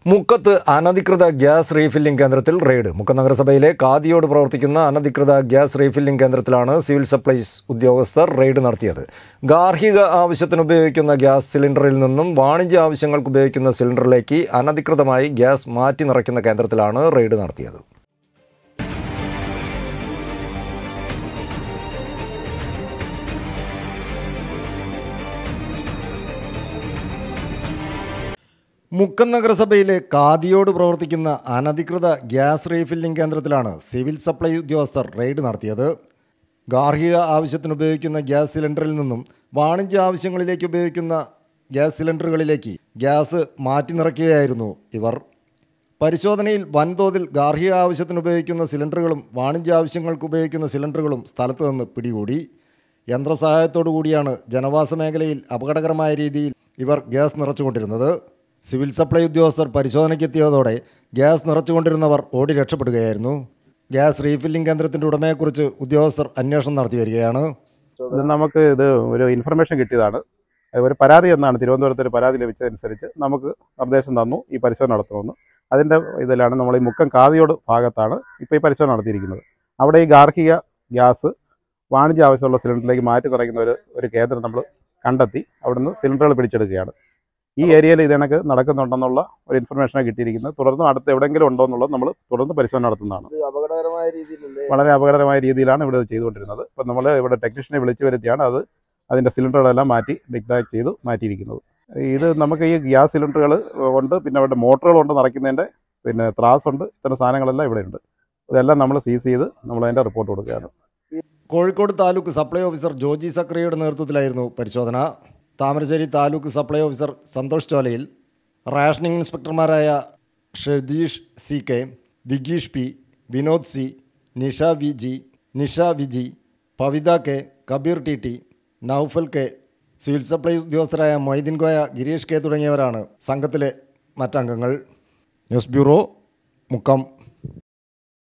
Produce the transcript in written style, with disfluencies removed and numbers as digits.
മുക്കത്ത് അനധികൃത gas refilling കേന്ദ്രത്തിൽ റെയ്ഡ്. മുക്കം നഗരസഭയിലെ കാദിയോട് പ്രവർത്തിക്കുന്ന അനധികൃത ഗ്യാസ് റീഫില്ലിംഗ് കേന്ദ്രത്തിലാണ് സിവിൽ സപ്ലൈസ് ഉദ്യോഗസ്ഥർ റെയ്ഡ് നടത്തിയത്. ഗാർഹിക ആവശ്യത്തിന് ഉപയോഗിക്കുന്ന ഗ്യാസ് സിലിണ്ടറിൽ നിന്നും വാണിജ്യ ആവശ്യങ്ങൾക്ക് ഉപയോഗിക്കുന്ന സിലിണ്ടറിലേക്ക് അനധികൃതമായി ഗ്യാസ് മാറ്റി നിറയ്ക്കുന്ന കേന്ദ്രത്തിലാണ് റെയ്ഡ് നടത്തിയത്. മുക്കം നഗരസഭയിലെ കാദിയോട് പ്രവർത്തിക്കുന്ന അനധികൃത ഗ്യാസ് റീഫില്ലിംഗ് കേന്ദ്രത്തിലാണ് സിവിൽ സപ്ലൈ ഉദ്യോഗസ്ഥർ റെയ്ഡ് നടത്തിയത്. ഗാർഹിക ആവശ്യത്തിന് ഉപയോഗിക്കുന്ന ഗ്യാസ് സിലിണ്ടറിൽ നിന്നും വാണിജ്യ ആവശ്യങ്ങളിലേക്ക് ഉപയോഗിക്കുന്ന ഗ്യാസ് സിലിണ്ടറുകളിലേക്ക് ഗ്യാസ് മാറ്റി നിറയ്ക്കുകയായിരുന്നു ഇവർ. പരിശോധനയിൽ വൻതോതിൽ ഗാർഹിക ആവശ്യത്തിന് ഉപയോഗിക്കുന്ന സിലിണ്ടറുകളും വാണിജ്യ ആവശ്യങ്ങൾക്ക് ഉപയോഗിക്കുന്ന സിലിണ്ടറുകളും സ്ഥലത്ത് നിന്ന് പിടികൂടി. യന്ത്രസഹായത്തോടു കൂടിയാണ് ജനവാസ മേഖലയിൽ അപകടകരമായ രീതിയിൽ ഇവർ ഗ്യാസ് നിറച്ചുകൊണ്ടിരുന്നത്. സിവിൽ സപ്ലൈ ഉദ്യോഗസ്ഥർ പരിശോധനയ്ക്കെത്തിയതോടെ ഗ്യാസ് നിറച്ചുകൊണ്ടിരുന്നവർ ഓടി രക്ഷപ്പെടുകയായിരുന്നു. ഗ്യാസ് റീഫില്ലിംഗ് കേന്ദ്രത്തിൻ്റെ ഉടമയെക്കുറിച്ച് ഉദ്യോഗസ്ഥർ അന്വേഷണം നടത്തി വരികയാണ്. നമുക്ക് ഇത് ഒരു ഇൻഫർമേഷൻ കിട്ടിയതാണ്. ഒരു പരാതി എന്നാണ് തിരുവനന്തപുരത്ത് ഒരു പരാതി ലഭിച്ചതനുസരിച്ച് നമുക്ക് നിർദ്ദേശം തന്നു ഈ പരിശോധന നടത്തണമെന്ന്. അതിൻ്റെ ഇതിലാണ് നമ്മൾ ഈ മുക്കം കാദിയോട് ഭാഗത്താണ് ഇപ്പോൾ ഈ പരിശോധന നടത്തിയിരിക്കുന്നത്. അവിടെ ഈ ഗാർഹിക ഗ്യാസ് വാണിജ്യ ആവശ്യമുള്ള സിലിണ്ടറിലേക്ക് മാറ്റി നിറയ്ക്കുന്ന ഒരു കേന്ദ്രം നമ്മൾ കണ്ടെത്തി അവിടുന്ന് സിലിണ്ടറുകൾ പിടിച്ചെടുക്കുകയാണ്. ഈ ഏരിയയിൽ ഇതേണക്ക് നടക്കുന്നുണ്ടെന്നുള്ള ഒരു ഇൻഫർമേഷനാണ് കിട്ടിയിരിക്കുന്നത്. തുടർന്ന് അടുത്ത് എവിടെയെങ്കിലും ഉണ്ടോ എന്നുള്ളത് നമ്മൾ തുടർന്ന് പരിശോധന നടത്തുന്നതാണ്. വളരെ അപകടകരമായ രീതിയിലാണ് ഇവിടെ ചെയ്തുകൊണ്ടിരുന്നത്. ഇപ്പം നമ്മൾ ഇവിടെ ടെക്നീഷ്യനെ വിളിച്ചു വരുത്തിയാണ് അതിൻ്റെ സിലിണ്ടറുകളെല്ലാം മാറ്റി ഡിക്ടാക്ട് ചെയ്ത് മാറ്റിയിരിക്കുന്നത്. ഇത് നമുക്ക് ഈ ഗ്യാസ് സിലിണ്ടറുകൾ ഉണ്ട്, പിന്നെ അവിടെ മോട്ടറുകളുണ്ട് നിറയ്ക്കുന്നതിൻ്റെ, പിന്നെ ത്രാസുണ്ട്, ഇത്തരം സാധനങ്ങളെല്ലാം ഇവിടെ ഉണ്ട്. ഇതെല്ലാം നമ്മൾ സീസ് ചെയ്ത് നമ്മളതിൻ്റെ റിപ്പോർട്ട് കൊടുക്കുകയാണ്. കോഴിക്കോട് താലൂക്ക് സപ്ലൈ ഓഫീസർ ജോജി സക്രിയയുടെ നേതൃത്വത്തിലായിരുന്നു പരിശോധന. Thamarassery taluk supply officer Santhosh Cholayil, rationing ഇൻസ്പെക്ടർമാരായ Shedeesh C K, Vigeesh P, Vinod C, Nisha Viji, Pavitha K, Kabeer T T, Noufal K, civil supply ഉദ്യോഗസ്ഥരായ മൊയ്തീൻ കോയ, ഗിരീഷ് കെ തുടങ്ങിയവരാണ് സംഘത്തിലെ മറ്റംഗങ്ങൾ. News bureau, Mukkam.